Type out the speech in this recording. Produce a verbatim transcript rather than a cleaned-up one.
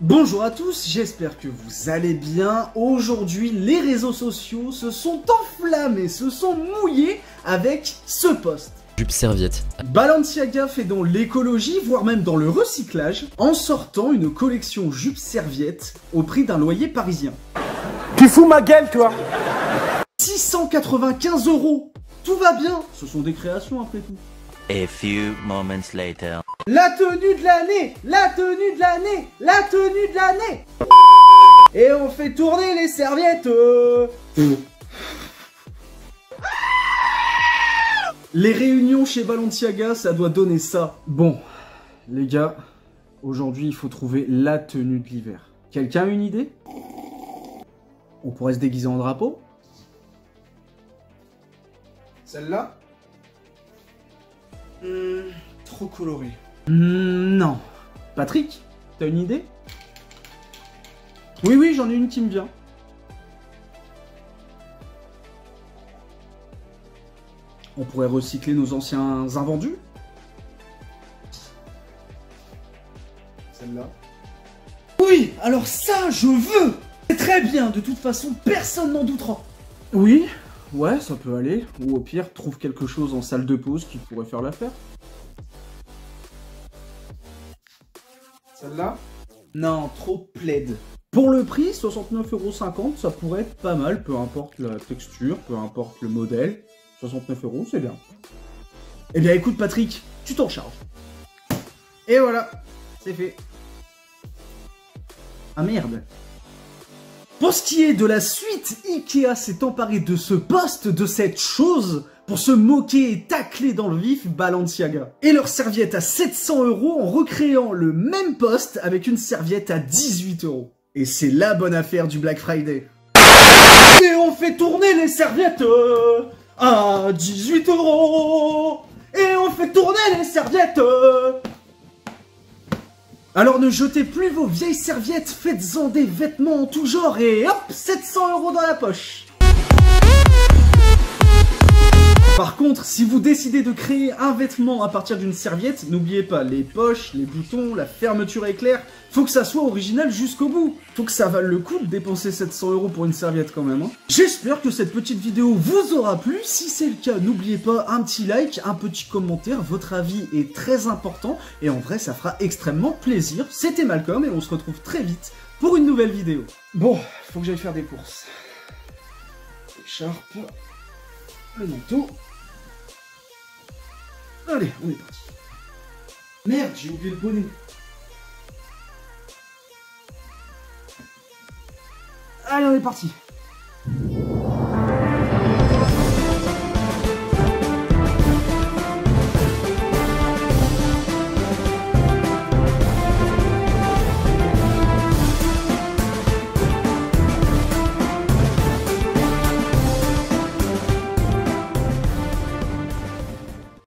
Bonjour à tous, j'espère que vous allez bien. Aujourd'hui, les réseaux sociaux se sont enflammés, se sont mouillés avec ce post. Jupe serviette. Balenciaga fait dans l'écologie, voire même dans le recyclage, en sortant une collection jupe serviette au prix d'un loyer parisien. Tu fous ma gueule, toi? six cent quatre-vingt-quinze euros. Tout va bien, ce sont des créations après tout. A few moments later. La tenue de l'année, la tenue de l'année, la tenue de l'année. Et on fait tourner les serviettes. euh. Les réunions chez Balenciaga, ça doit donner ça. Bon, les gars, aujourd'hui il faut trouver la tenue de l'hiver. Quelqu'un a une idée? On pourrait se déguiser en drapeau? Celle-là? Hmm, trop coloré. Hmm, non. Patrick, t'as une idée? Oui, oui, j'en ai une qui me vient. On pourrait recycler nos anciens invendus? Celle-là. Oui, alors ça, je veux! C'est très bien, de toute façon, personne n'en doutera. Oui, ouais, ça peut aller. Ou au pire, trouve quelque chose en salle de pause qui pourrait faire l'affaire. Celle-là? Non, trop plaid. Pour le prix, soixante-neuf euros cinquante, ça pourrait être pas mal, peu importe la texture, peu importe le modèle. soixante-neuf euros, c'est bien. Eh bien écoute Patrick, tu t'en charges. Et voilà, c'est fait. Ah merde. Pour ce qui est de la suite, Ikea s'est emparé de ce poste, de cette chose, pour se moquer et tacler dans le vif Balenciaga. Et leur serviette à sept cents euros en recréant le même poste avec une serviette à dix-huit euros. Et c'est la bonne affaire du Black Friday. Et on fait tourner les serviettes euh, à dix-huit euros. Et on fait tourner les serviettes euh. Alors ne jetez plus vos vieilles serviettes, faites-en des vêtements en tout genre et hop, sept cents euros dans la poche. Par contre, si vous décidez de créer un vêtement à partir d'une serviette, n'oubliez pas les poches, les boutons, la fermeture éclair, faut que ça soit original jusqu'au bout. Faut que ça vaille le coup de dépenser sept cents euros pour une serviette quand même. Hein. J'espère que cette petite vidéo vous aura plu. Si c'est le cas, n'oubliez pas un petit like, un petit commentaire. Votre avis est très important et en vrai, ça fera extrêmement plaisir. C'était Malcolm et on se retrouve très vite pour une nouvelle vidéo. Bon, faut que j'aille faire des courses. Écharpe, le manteau. Allez, on est parti. Merde, j'ai oublié le bonnet. Allez, on est parti.